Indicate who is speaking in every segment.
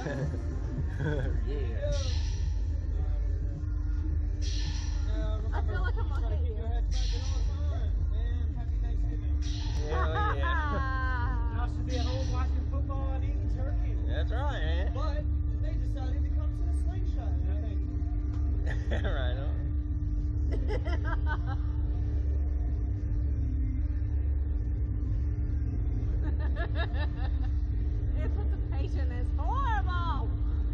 Speaker 1: Yeah.
Speaker 2: I feel like I'm gonna hit you.
Speaker 1: Happy Thanksgiving. Hell yeah.
Speaker 2: I
Speaker 1: should be at home watching football and eating turkey. That's right, man. But they decided to come to the slingshot. Right on.
Speaker 2: Anticipation is horrible.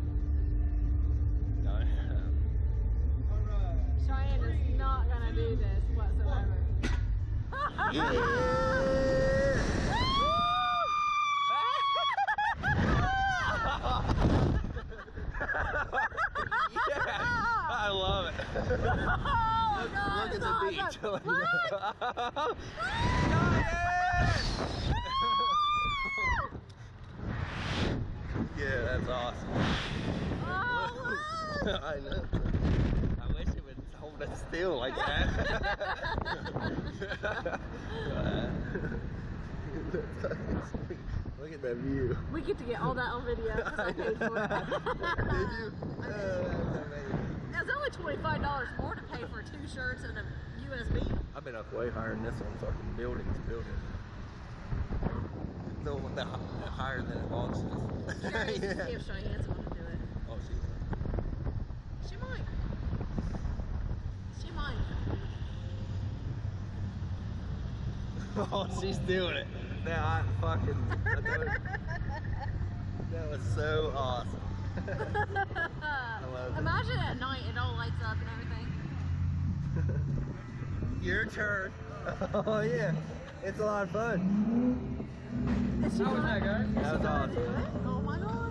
Speaker 2: Cheyenne is not gonna do this whatsoever.
Speaker 1: I love it.
Speaker 2: Oh,
Speaker 1: look at the beach.
Speaker 2: Look!
Speaker 1: Yeah, that's awesome.
Speaker 2: Oh, look!
Speaker 1: I know. I wish it would hold us still like that. Look at that view.
Speaker 2: We get to get all that on video because I paid for it.
Speaker 1: Did you? That's amazing.
Speaker 2: It's only $25 more to pay for 2 shirts and a USB.
Speaker 1: I've been up way higher than this one, fucking buildings. The one that higher than it wants us.
Speaker 2: Curious to see if Cheyenne's want to do it.
Speaker 1: Oh, she will.
Speaker 2: She might. She might.
Speaker 1: Oh, she's doing it. Now I that was so awesome. I love it.
Speaker 2: Imagine at night it all lights up and everything.
Speaker 1: Your turn. Oh yeah, it's a lot of fun.
Speaker 2: Is she
Speaker 1: How was that, guys? That was awesome.
Speaker 2: Oh my god.